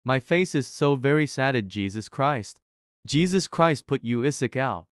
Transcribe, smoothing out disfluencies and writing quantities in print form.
My face is so very sad at Jesus Christ. Jesus Christ put you Isaac out.